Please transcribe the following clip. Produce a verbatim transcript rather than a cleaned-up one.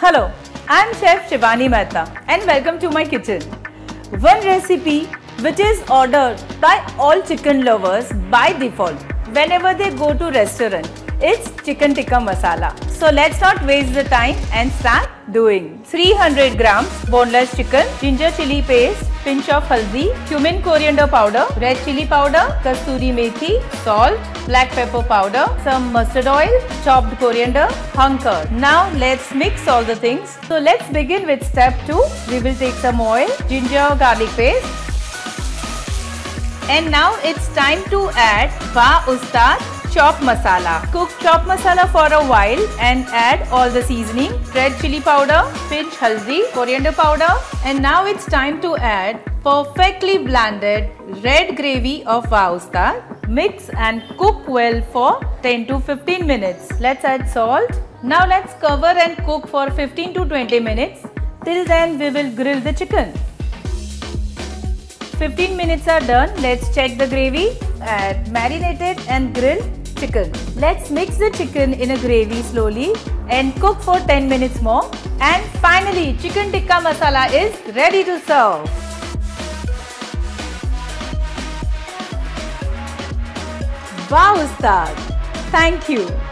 Hello, I'm Chef Shivani Mehta and welcome to my kitchen. One recipe which is ordered by all chicken lovers by default whenever they go to restaurant. It's chicken tikka masala. So let's not waste the time and start doing. three hundred grams boneless chicken, ginger chili paste, pinch of haldi, cumin coriander powder, red chili powder, kasturi methi, salt, black pepper powder, some mustard oil, chopped coriander, hung curd. Now let's mix all the things. So let's begin with step two. We will take some oil, ginger garlic paste. And now it's time to add Wah Ustad chopped masala. Cook chopped masala for a while and add all the seasoning, red chili powder, pinch haldi, coriander powder, and now it's time to add perfectly blended red gravy of Wah Ustad. Mix and cook well for ten to fifteen minutes. Let's add salt. Now let's cover and cook for fifteen to twenty minutes. Till then we will grill the chicken. fifteen minutes are done. Let's check the gravy. Add marinated and grilled chicken. Let's mix the chicken in a gravy slowly and cook for ten minutes more. And finally, chicken tikka masala is ready to serve. Wah Ustad! Thank you.